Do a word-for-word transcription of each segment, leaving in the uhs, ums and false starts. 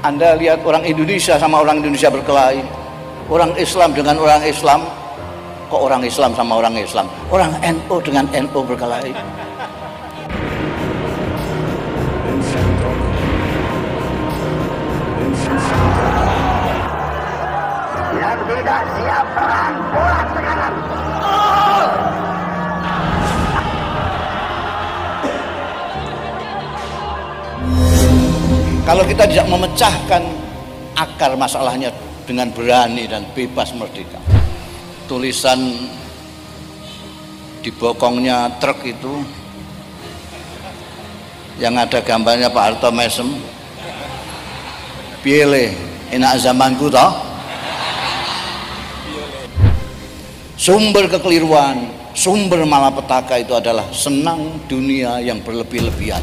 Anda lihat orang Indonesia sama orang Indonesia berkelahi, orang Islam dengan orang Islam. Kok orang Islam sama orang Islam, orang N U dengan N U berkelahi. Yang tidak siap perang pulang sekarang. Kalau kita tidak memecahkan akar masalahnya dengan berani dan bebas merdeka. Tulisan di bokongnya truk itu yang ada gambarnya Pak Harto Mesem, pilih enak zamanku toh. Sumber kekeliruan, sumber malapetaka itu adalah senang dunia yang berlebih-lebihan.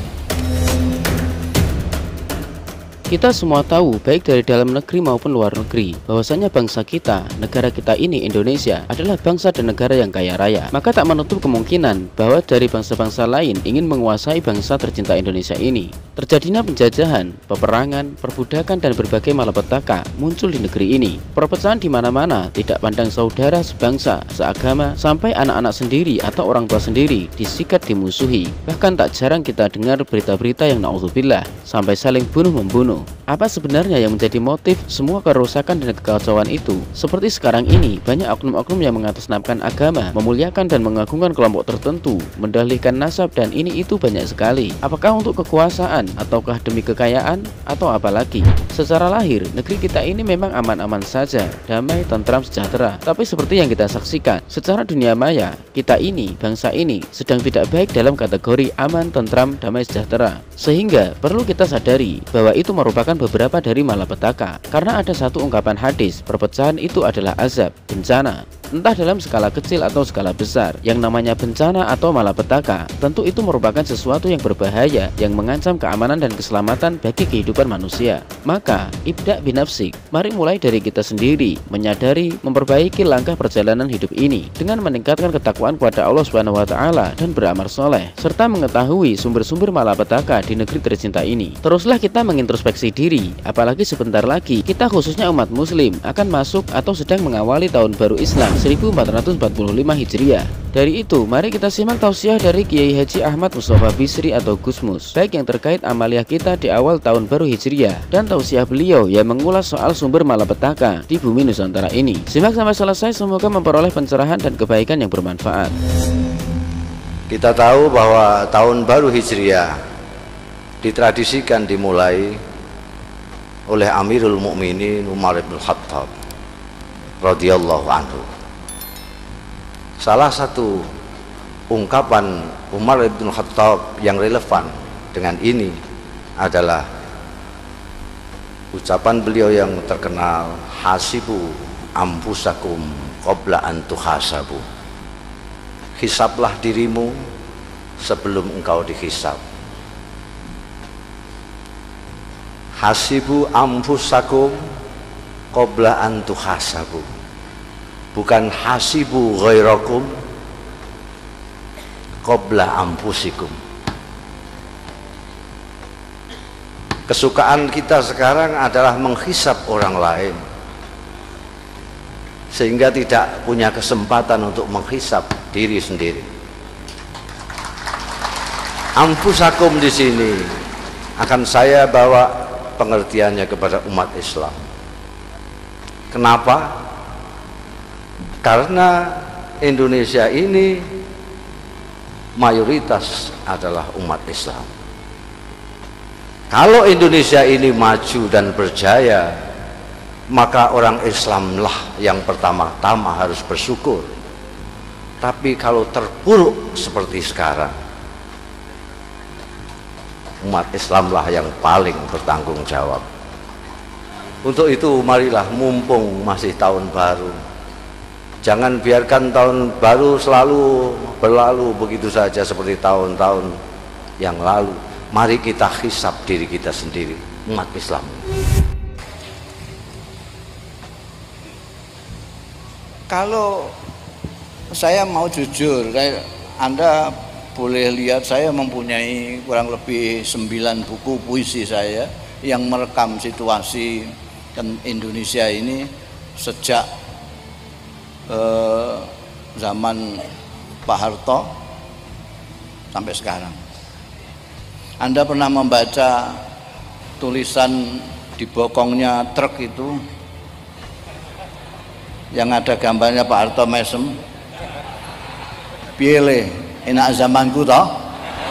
Kita semua tahu, baik dari dalam negeri maupun luar negeri, bahwasanya bangsa kita, negara kita ini Indonesia adalah bangsa dan negara yang kaya raya. Maka tak menutup kemungkinan bahwa dari bangsa-bangsa lain ingin menguasai bangsa tercinta Indonesia ini. Terjadinya penjajahan, peperangan, perbudakan dan berbagai malapetaka muncul di negeri ini. Perpecahan di mana-mana, tidak pandang saudara sebangsa, seagama, sampai anak-anak sendiri atau orang tua sendiri disikat dimusuhi. Bahkan tak jarang kita dengar berita-berita yang naudzubillah sampai saling bunuh-membunuh. Apa sebenarnya yang menjadi motif semua kerusakan dan kekacauan itu? Seperti sekarang ini, banyak oknum-oknum yang mengatasnamakan agama, memuliakan dan mengagungkan kelompok tertentu, mendalihkan nasab dan ini itu banyak sekali. Apakah untuk kekuasaan, ataukah demi kekayaan, atau apa lagi? Secara lahir, negeri kita ini memang aman-aman saja, damai, tentram, sejahtera. Tapi seperti yang kita saksikan, secara dunia maya, kita ini, bangsa ini, sedang tidak baik dalam kategori aman, tentram, damai, sejahtera. Sehingga perlu kita sadari bahwa itu merupakan beberapa dari malapetaka. Karena ada satu ungkapan hadis, perpecahan itu adalah azab, bencana. Entah dalam skala kecil atau skala besar, yang namanya bencana atau malapetaka, tentu itu merupakan sesuatu yang berbahaya, yang mengancam keamanan dan keselamatan bagi kehidupan manusia. Maka, ibda' binafsik, mari mulai dari kita sendiri, menyadari, memperbaiki langkah perjalanan hidup ini, dengan meningkatkan ketakwaan kepada Allah subhanahu wa taala dan beramal soleh, serta mengetahui sumber-sumber malapetaka di negeri tercinta ini. Teruslah kita mengintrospeksi diri, apalagi sebentar lagi, kita khususnya umat muslim, akan masuk atau sedang mengawali tahun baru Islam seribu empat ratus empat puluh lima Hijriah. Dari itu, mari kita simak tausiah dari Kiai Haji Ahmad Mustafa Bisri atau Gusmus, baik yang terkait amaliah kita di awal tahun baru Hijriah, dan tausiah beliau yang mengulas soal sumber malapetaka di bumi Nusantara ini. Simak sampai selesai, semoga memperoleh pencerahan dan kebaikan yang bermanfaat. Kita tahu bahwa tahun baru Hijriah ditradisikan dimulai oleh Amirul Mukminin Umar bin Khattab radhiyallahu anhu. Salah satu ungkapan Umar bin Khattab yang relevan dengan ini adalah ucapan beliau yang terkenal, hasibu ampusakum qabla an tuhasabu. Hisablah dirimu sebelum engkau dihisab. Hasibu ampusakum qabla an tuhasabu. Bukan hasibu ghairakum qabla ampusikum. Kesukaan kita sekarang adalah menghisap orang lain, sehingga tidak punya kesempatan untuk menghisap diri sendiri. Ampusakum di sini akan saya bawa pengertiannya kepada umat Islam. Kenapa? Karena Indonesia ini mayoritas adalah umat Islam. Kalau Indonesia ini maju dan berjaya, maka orang Islamlah yang pertama-tama harus bersyukur. Tapi kalau terpuruk seperti sekarang, umat Islamlah yang paling bertanggung jawab. Untuk itu marilah, mumpung masih tahun baru, jangan biarkan tahun baru selalu berlalu begitu saja seperti tahun-tahun yang lalu. Mari kita hisap diri kita sendiri, umat Islam. Kalau saya mau jujur, Anda boleh lihat saya mempunyai kurang lebih sembilan buku puisi saya yang merekam situasi Indonesia ini sejak eh, zaman Pak Harto sampai sekarang. Anda pernah membaca tulisan di bokongnya truk itu yang ada gambarnya Pak Harto mesem, pilih enak zamanku toh.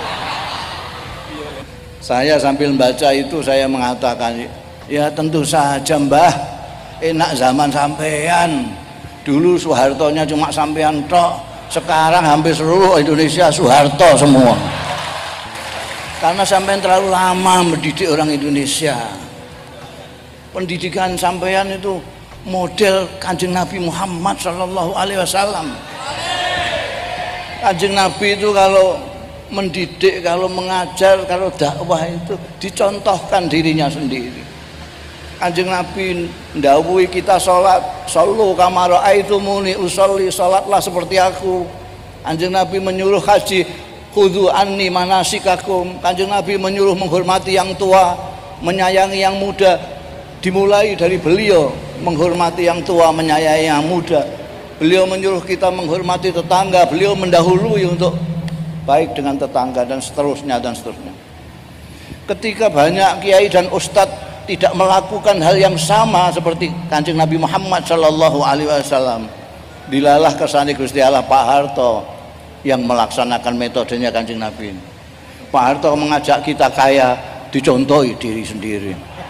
Saya sambil membaca itu saya mengatakan, ya tentu saja Mbah, enak zaman sampean. Dulu Soehartonya cuma sampean tok, sekarang hampir seluruh Indonesia Soeharto semua. Karena sampean terlalu lama mendidik orang Indonesia. Pendidikan sampean itu model Kanjeng Nabi Muhammad Shallallahu Alaihi Wasallam. Kanjeng Nabi itu kalau mendidik, kalau mengajar, kalau dakwah itu dicontohkan dirinya sendiri. Kanjeng Nabi ndawuhi kita sholat, sallu kama ra'aitumuni usolli, sholatlah seperti aku. Kanjeng Nabi menyuruh haji, khudhu anni manasikakum. Kanjeng Nabi menyuruh menghormati yang tua, menyayangi yang muda. Dimulai dari beliau menghormati yang tua, menyayangi yang muda. Beliau menyuruh kita menghormati tetangga, beliau mendahului untuk baik dengan tetangga, dan seterusnya dan seterusnya. Ketika banyak kiai dan ustadz tidak melakukan hal yang sama seperti Kanjeng Nabi Muhammad Shallallahu Alaihi Wasallam, dilalah kersane Gusti Allah Pak Harto yang melaksanakan metodenya Kanjeng Nabi. Pak Harto mengajak kita kaya, dicontohi diri sendiri,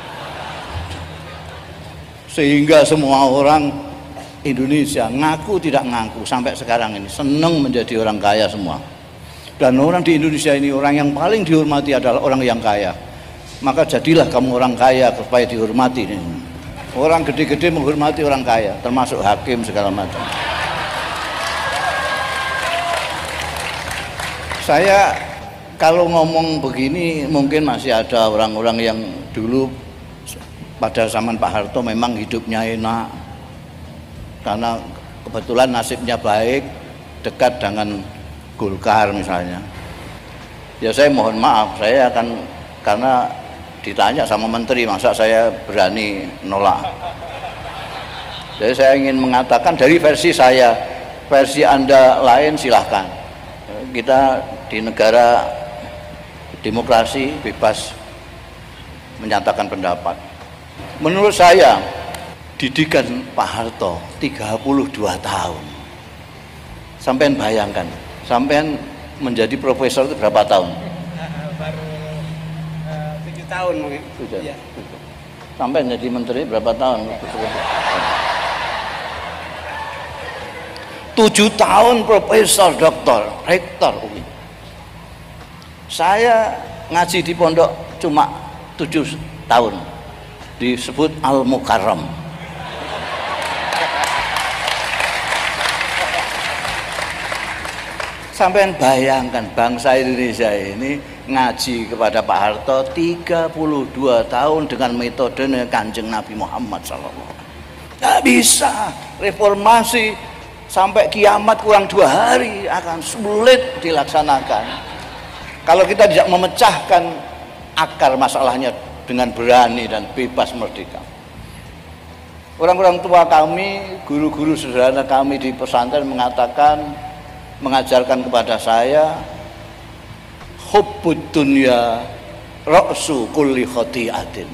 sehingga semua orang Indonesia ngaku tidak ngaku sampai sekarang ini senang menjadi orang kaya semua. Dan orang di Indonesia ini orang yang paling dihormati adalah orang yang kaya. Maka jadilah kamu orang kaya supaya dihormati. Orang gede-gede menghormati orang kaya, termasuk hakim segala macam. Saya kalau ngomong begini mungkin masih ada orang-orang yang dulu pada zaman Pak Harto memang hidupnya enak karena kebetulan nasibnya baik, dekat dengan Golkar misalnya. Ya saya mohon maaf, saya akan, karena ditanya sama menteri masa saya berani nolak. Jadi saya ingin mengatakan dari versi saya, versi Anda lain silahkan. Kita di negara demokrasi bebas menyatakan pendapat. Menurut saya didikan Pak Harto tiga puluh dua tahun. Sampean bayangkan, sampean menjadi profesor itu berapa tahun? Baru tujuh tahun mungkin. Sudah. Ya. Sampai jadi menteri berapa tahun? Tujuh tahun profesor, doktor, rektor. Saya ngaji di pondok cuma tujuh tahun, disebut Al Mukarram. Sampai bayangkan bangsa Indonesia ini ngaji kepada Pak Harto tiga puluh dua tahun dengan metode Kanjeng Nabi Muhammad shallallahu alaihi wasallam. Nggak bisa reformasi sampai kiamat kurang dua hari akan sulit dilaksanakan kalau kita tidak memecahkan akar masalahnya dengan berani dan bebas merdeka. Orang-orang tua kami, guru-guru sederhana kami di pesantren mengatakan, mengajarkan kepada saya, hubbud dunya ra'su kulli khati'atin.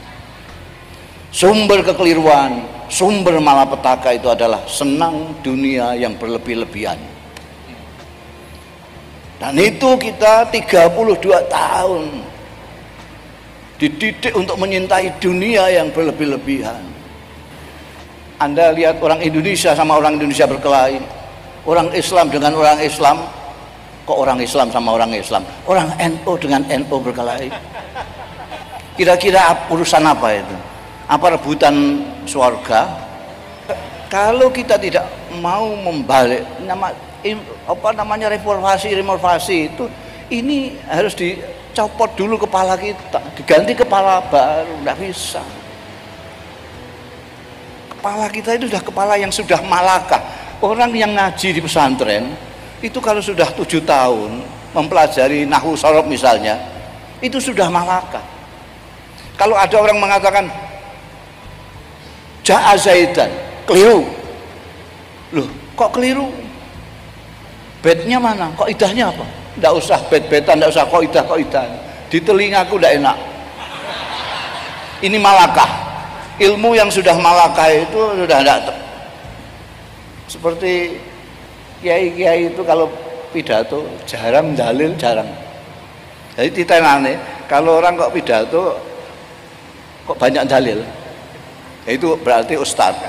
Sumber kekeliruan, sumber malapetaka itu adalah senang dunia yang berlebih-lebihan. Dan itu kita tiga puluh dua tahun dididik untuk menyintai dunia yang berlebih-lebihan. Anda lihat orang Indonesia sama orang Indonesia berkelahi, orang Islam dengan orang Islam. Kok orang Islam sama orang Islam, orang N U dengan N U berkelahi? Kira-kira urusan apa itu? Apa rebutan surga? Kalau kita tidak mau membalik nama apa namanya reformasi reformasi itu, ini harus dicopot dulu kepala kita, diganti kepala baru. Nggak bisa. Kepala kita itu sudah kepala yang sudah malakah. Orang yang ngaji di pesantren itu kalau sudah tujuh tahun mempelajari nahwu shorof misalnya, itu sudah malakah. Kalau ada orang mengatakan Ja'a Zaidan, keliru. Loh, kok keliru? Bednya mana? Kok idahnya apa? Tidak usah bet-betan, tidak usah kok idah, kok idah. Di telingaku tidak enak. Ini malakah. Ilmu yang sudah malakah itu sudah tidak. Seperti kiai-kiai itu kalau pidato jarang dalil, jarang. Jadi titenane kalau orang kok pidato kok banyak dalil, itu berarti ustadz.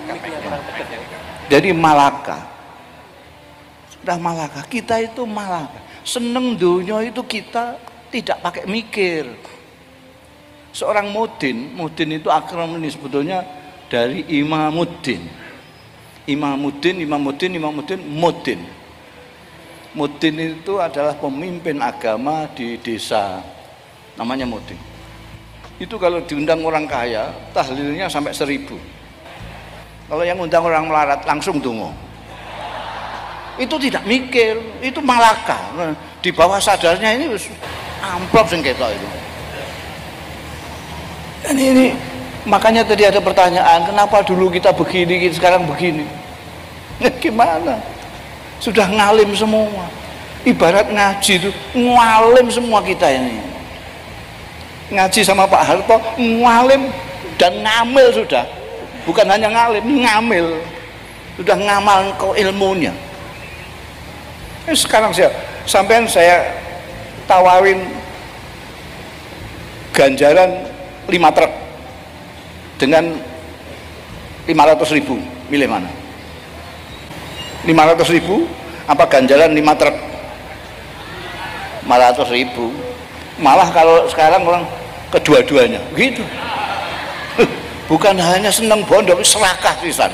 Jadi malaka, sudah malaka. Kita itu malaka, seneng dunia itu kita tidak pakai mikir. Seorang mudin, mudin itu akram ini sebetulnya dari imamuddin. Imamuddin, imamuddin, imamuddin, mudin. Mudin itu adalah pemimpin agama di desa, namanya mudin. Itu kalau diundang orang kaya, tahlilnya sampai seribu. Kalau yang undang orang melarat langsung dungo. Itu tidak mikir, itu malaka. Di bawah sadarnya ini amplop sengketa itu. Dan ini makanya tadi ada pertanyaan, kenapa dulu kita begini, sekarang begini? Nah, gimana? Sudah ngalim semua. Ibarat ngaji itu ngalim semua kita ini. Ngaji sama Pak Harto ngalim dan ngamil sudah. Bukan hanya ngalim, ngamil. Sudah ngamal ke ilmunya. Eh, sekarang saya sampean saya tawarin ganjaran lima truk dengan lima ratus ribu, milih mana? lima ratus ribu apa ganjaran lima truk? lima ratus ribu. Malah kalau sekarang orang kedua-duanya gitu. Bukan hanya senang bondo, serakah di sana.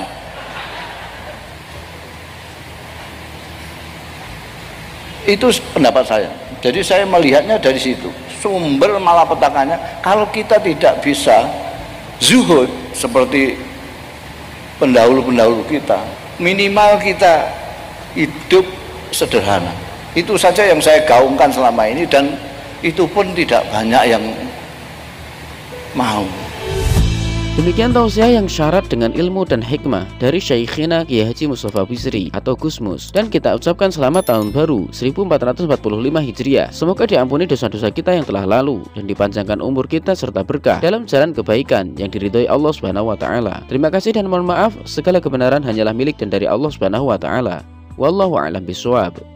Itu pendapat saya. Jadi saya melihatnya dari situ. Sumber malapetakannya kalau kita tidak bisa zuhud seperti pendahulu-pendahulu kita, minimal kita hidup sederhana. Itu saja yang saya gaungkan selama ini, dan itu pun tidak banyak yang mau. Demikian tausiah yang syarat dengan ilmu dan hikmah dari Syekhina Kiai Haji Mustafa Bisri atau Gusmus. Dan kita ucapkan selamat tahun baru seribu empat ratus empat puluh lima Hijriah. Semoga diampuni dosa-dosa kita yang telah lalu dan dipanjangkan umur kita serta berkah dalam jalan kebaikan yang diridhoi Allah Subhanahu wa taala. Terima kasih dan mohon maaf, segala kebenaran hanyalah milik dan dari Allah Subhanahu wa taala. Wallahu a'lam bishawab.